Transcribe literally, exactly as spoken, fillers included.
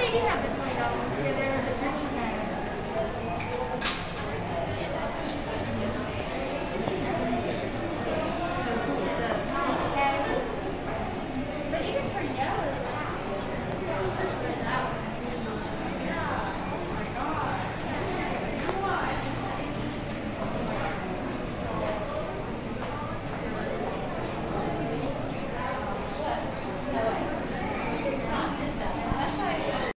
take each up to twenty dollars. Yeah, they're